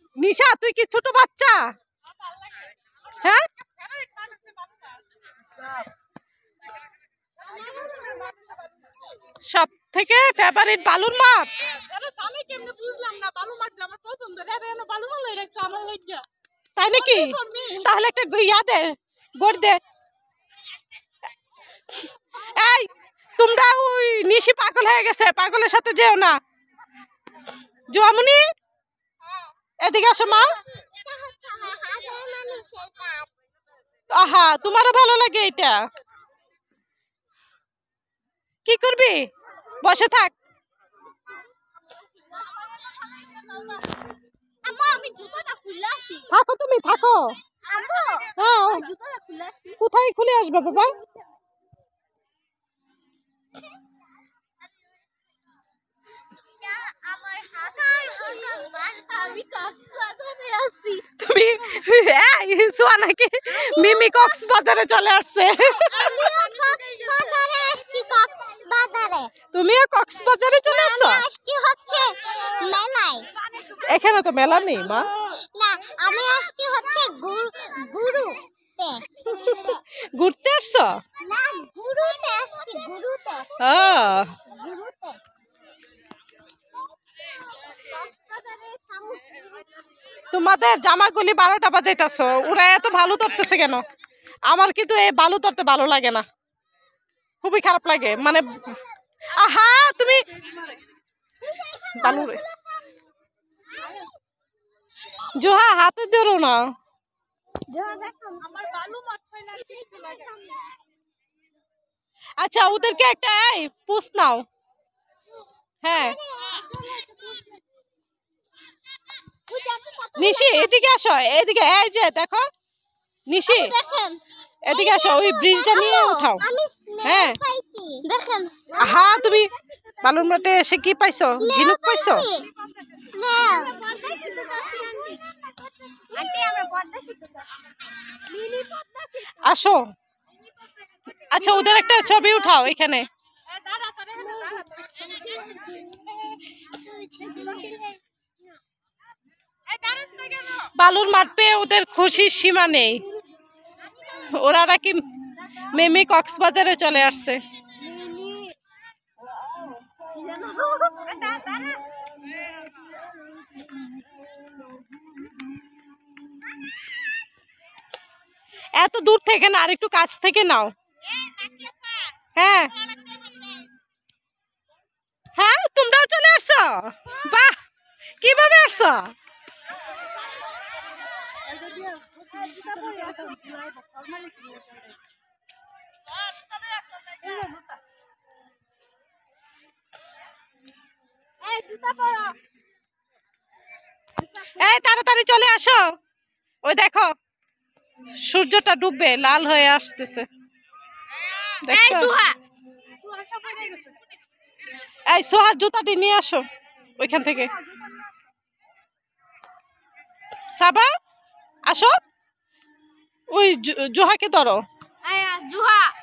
নিশা তুই কি ছোট বাচ্চা? হ্যাঁ সব থেকে ফেভারিট বালুর মাঠ। তাই নাকি? তাহলে একটা ইয়া দে, গোট দে। এই তোমরা ওই নিশি পাগল হয়ে গেছে, পাগলের সাথে যেও না। জোয়ামনি এদিকে আসো মা। আহা তোমারও ভালো লাগে এটা? কি করবি? বসে থাক। থাকো তুমি থাকো। হ্যাঁ কোথায় খুলে আসবে বাবা? তুমি শোয়া নাকি? মিমি কক্সবাজারে চলে আসছে। তুমিও কক্সবাজারে চলে আসছো? এখানে তো মেলা নেই মা। আমি আজকে হচ্ছে ঘুরতে আসছো? তোমাদের জামাগুলি 12টা বাজাইতেছো, ওরা এত ভালো ধরতেছে কেন? আমার কিন্তু এই বালু ধরতে ভালো লাগে না, খুবই খারাপ লাগে। মানে আহা তুমি বালু জোহা হাতে ধরো না। আচ্ছা ওদেরকে একটা পুষ নাও। হ্যাঁ নিশি এদিকে আসো, এদিকে। এই যে দেখো নিশি এদিকে আসো, ওই ব্রিজটা নিয়ে উঠাও। হ্যাঁ দেখেন হ্যাঁ তুমি বালুর মাঠে এসে কি পাইছো? ঝিনুক পাইছো? আসো। আচ্ছা ওদের একটা ছবি উঠাও এখানে। বালুর মাঠ পেয়ে ওদের খুশির সীমা নেই, ওরা নাকি মিমি কক্সবাজারে চলে আসছে। এত দূর থেকে না, আর একটু কাছ থেকে নাও। হ্যাঁ হ্যাঁ তোমরাও চলে আসছো? বাহ কিভাবে আসছো? এই তাড়াতাড়ি চলে আসো। ওই দেখো সূর্যটা ডুববে, লাল হয়ে আসতেছে। এই সোহার জুতাটি নিয়ে আসো ওইখান থেকে। সাবা আসো, ওই জোহাকে ধরো। জুহা